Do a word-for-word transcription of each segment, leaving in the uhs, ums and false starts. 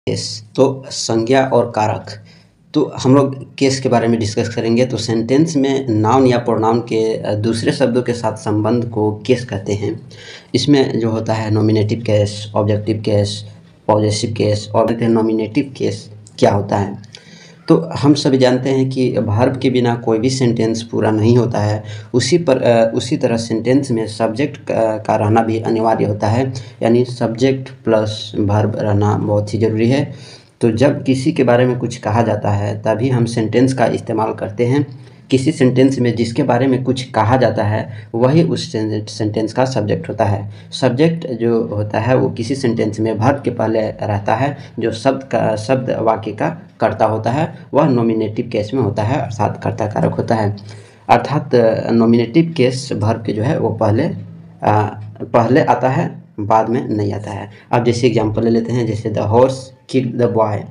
Case तो संज्ञा और कारक। तो हम लोग केस के बारे में डिस्कस करेंगे। तो सेंटेंस में नाउन या प्रोनाउन के दूसरे शब्दों के साथ संबंध को केस कहते हैं। इसमें जो होता है nominative case, objective case, possessive case और नॉमिनेटिव केस क्या होता है। तो हम सभी जानते हैं कि वर्ब के बिना कोई भी सेंटेंस पूरा नहीं होता है। उसी पर उसी तरह सेंटेंस में सब्जेक्ट का रहना भी अनिवार्य होता है, यानी सब्जेक्ट प्लस वर्ब रहना बहुत ही ज़रूरी है। तो जब किसी के बारे में कुछ कहा जाता है तभी हम सेंटेंस का इस्तेमाल करते हैं। किसी सेंटेंस में जिसके बारे में कुछ कहा जाता है वही उस सेंटेंस का सब्जेक्ट होता है। सब्जेक्ट जो होता है वो किसी सेंटेंस में वर्ब के पहले रहता है। जो शब्द का शब्द वाक्य का कर्ता होता है वह नॉमिनेटिव केस में होता है, अर्थात कर्ता कारक होता है। अर्थात नॉमिनेटिव केस वर्ब के जो है वो पहले आ, पहले आता है, बाद में नहीं आता है। अब जैसे एग्जांपल ले लेते हैं, जैसे the horse kicked the boy.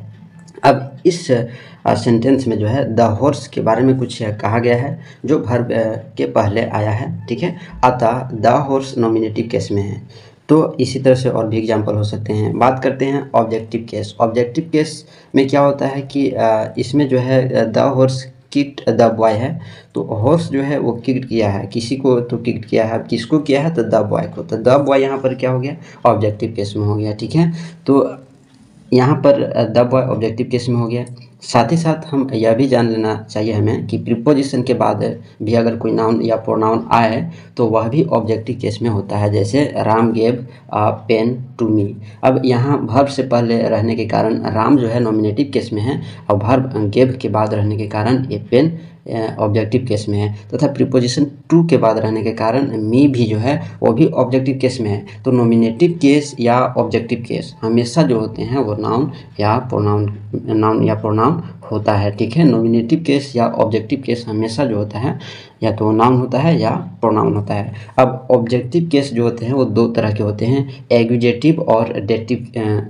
अब इस सेंटेंस में जो है द हॉर्स के बारे में कुछ कहा गया है जो वर्ब के पहले आया है, ठीक है। अतः द हॉर्स नॉमिनेटिव केस में है। तो इसी तरह से और भी एग्जांपल हो सकते हैं। बात करते हैं ऑब्जेक्टिव केस। ऑब्जेक्टिव केस में क्या होता है कि इसमें जो है the horse kicked the boy है, तो हॉर्स जो है वो किक्ड किया है, किसी को तो किक्ड किया है, किसको किया है तो द बॉय को। तो द बॉय यहाँ पर क्या हो गया, ऑब्जेक्टिव केस में हो गया, ठीक है। तो यहाँ पर द बॉय ऑब्जेक्टिव केस में हो गया। साथ ही साथ हम यह भी जान लेना चाहिए हमें कि प्रीपोजिशन के बाद भी अगर कोई नाउन या प्रोनाउन आए तो वह भी ऑब्जेक्टिव केस में होता है। जैसे Ram gave a pen to me. अब यहाँ वर्ब से पहले रहने के कारण राम जो है नॉमिनेटिव केस में है और वर्ब गेव के बाद रहने के कारण ये पेन ऑब्जेक्टिव केस में है, तथा प्रीपोजिशन टू के बाद रहने के कारण मी भी जो है वो भी ऑब्जेक्टिव केस में है। तो नॉमिनेटिव केस या ऑब्जेक्टिव केस हमेशा जो होते हैं वो नाउन या प्रोनाउन नाउन या प्रोनाउन होता है, ठीक है। नॉमिनेटिव केस या ऑब्जेक्टिव केस हमेशा जो होता है या तो नाउन होता है या प्रोनाउन होता है। अब ऑब्जेक्टिव केस जो होते हैं वो दो तरह के होते हैं, एक्यूजेटिव और डेटिव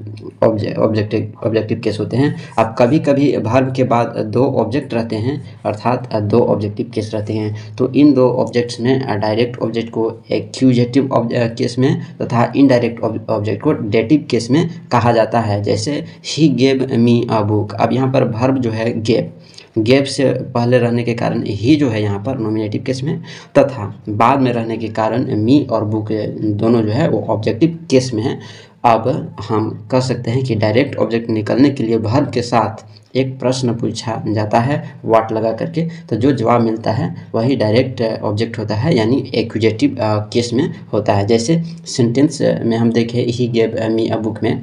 ऑब्जेक्टिव ऑब्जेक्टिव केस होते हैं। अब कभी कभी वर्ब के बाद दो ऑब्जेक्ट रहते हैं, अर्थात दो ऑब्जेक्टिव केस रहते हैं। तो इन दो ऑब्जेक्ट्स में डायरेक्ट ऑब्जेक्ट को एक्यूजेटिव केस में तथा इनडायरेक्ट ऑब्जेक्ट को डेटिव केस में कहा जाता है। जैसे he gave me a book. अब यहाँ पर वर्ब जो है गेव गेव से पहले रहने के कारण ही जो है यहाँ पर नॉमिनेटिव केस में, तथा बाद में रहने के कारण मी और बुक दोनों जो है वो ऑब्जेक्टिव केस में है। अब हम कह सकते हैं कि डायरेक्ट ऑब्जेक्ट निकलने के लिए वर्ब के साथ एक प्रश्न पूछा जाता है व्हाट लगा करके, तो जो जवाब मिलता है वही डायरेक्ट ऑब्जेक्ट होता है, यानी एक्यूजेटिव केस में होता है। जैसे सेंटेंस में हम देखें he gave me a book में,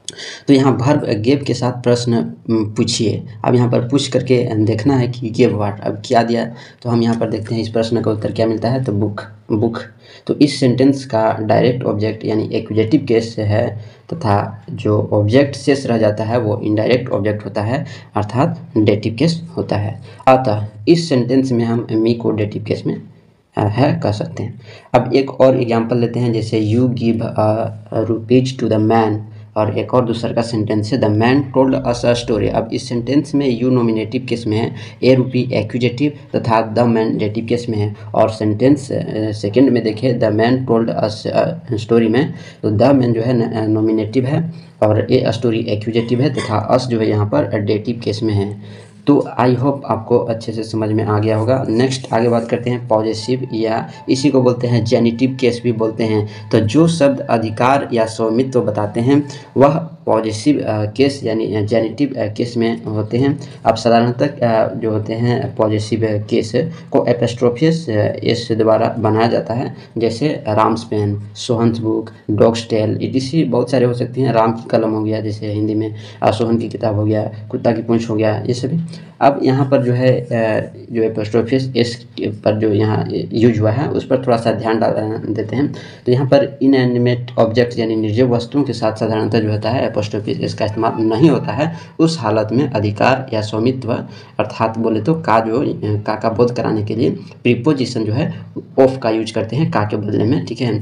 तो यहाँ वर्ब गेव के साथ प्रश्न पूछिए। अब यहाँ पर पूछ करके देखना है कि गेव व्हाट, अब क्या दिया, तो हम यहाँ पर देखते हैं इस प्रश्न का उत्तर क्या मिलता है, तो बुक बुक। तो इस सेंटेंस का डायरेक्ट ऑब्जेक्ट यानी एक्यूजेटिव केस है, तथा जो ऑब्जेक्ट शेष रह जाता है वो इनडायरेक्ट ऑब्जेक्ट होता है, अर्थात डेटिव केस होता है। अतः इस सेंटेंस में हम मी को डेटिव केस में है कह सकते हैं। अब एक और एग्जांपल लेते हैं, जैसे you give a rupees to the man, और एक और दूसरा का सेंटेंस है the man told us a story. अब इस सेंटेंस में यू नॉमिनेटिव केस में है, ए रूपी एक्यूजेटिव तथा द मैन डेटिव केस में है। और सेंटेंस सेकंड में देखें the man told us story में, तो द मैन जो है नॉमिनेटिव है और ए स्टोरी एक्यूजेटिव है, तथा अस जो है यहाँ पर डेटिव केस में है। तो आई होप आपको अच्छे से समझ में आ गया होगा। नेक्स्ट आगे बात करते हैं पॉजेसिव, या इसी को बोलते हैं जेनिटिव केस भी बोलते हैं। तो जो शब्द अधिकार या स्वामित्व बताते हैं वह पॉजेसिव केस यानी जेनिटिव केस में होते हैं। अब साधारणतः जो होते हैं पॉजेसिव केस को एपोस्ट्रोफियस एस द्वारा बनाया जाता है, जैसे Ram's pen, Sohan's book, dog's tail, ETC बहुत सारे हो सकती हैं। राम की कलम हो गया जैसे हिंदी में, सोहन की किताब हो गया, कुत्ता की पूंछ हो गया, ये सभी। अब यहाँ पर जो है जो एपोस्ट्रोफियस एस पर जो यहाँ यूज हुआ है उस पर थोड़ा सा ध्यान डाल देते हैं। तो यहाँ पर इनएनिमेट ऑब्जेक्ट यानी निर्जीव वस्तुओं के साथ साधारणतः जो होता है एपोस्ट्रोफियस एस का इस्तेमाल नहीं होता है। उस हालत में अधिकार या स्वामित्व अर्थात बोले तो का जो का का बोध कराने के लिए प्रीपोजिशन जो है ऑफ का यूज करते हैं का के बदले में, ठीक है।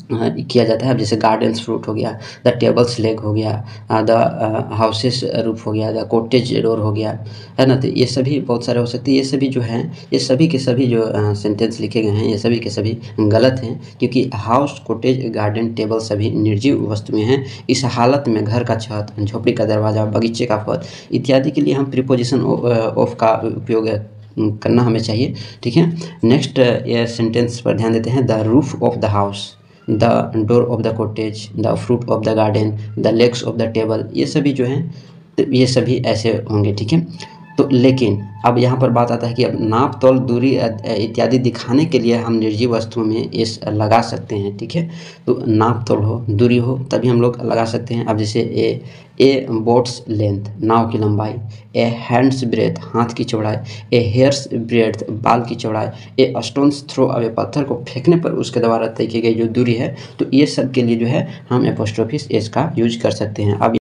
किया जाता है। अब जैसे गार्डन्स फ्रूट हो गया, द टेबल्स लेग हो गया, द हाउसेस रूफ हो गया, द कॉटेज डोर हो गया, है ना। तो ये सभी बहुत सारे हो सकते हैं। ये सभी जो हैं, ये सभी के सभी जो सेंटेंस लिखे गए हैं, ये सभी के सभी गलत हैं, क्योंकि हाउस, कॉटेज, गार्डन, टेबल सभी निर्जीव वस्तुएं हैं। इस हालत में घर का छत, झोपड़ी का दरवाज़ा, बगीचे का फल इत्यादि के लिए हम प्रीपोजिशन ऑफ का उपयोग करना हमें चाहिए, ठीक है। नेक्स्ट ये सेंटेंस पर ध्यान देते हैं। The roof of the house, the door of the cottage, the fruit of the garden, the legs of the table, ये सभी जो हैं, तो ये सभी ऐसे होंगे, ठीक है। तो लेकिन अब यहाँ पर बात आता है कि अब नाप तोल, दूरी इत्यादि दिखाने के लिए हम निर्जीव वस्तुओं में इस लगा सकते हैं, ठीक है। तो नाप तोल हो, दूरी हो, तभी हम लोग लगा सकते हैं। अब जैसे ए ए बोट्स लेंथ, नाव की लंबाई, ए हैंड्स ब्रेथ, हाथ की चौड़ाई, ए हेयर्स ब्रेथ, बाल की चौड़ाई, ए स्टोन्स थ्रो अवे, पत्थर को फेंकने पर उसके द्वारा तय की गई जो दूरी है। तो ये सब के लिए जो है हम एपोस्ट्रोफी एस का यूज कर सकते हैं। अब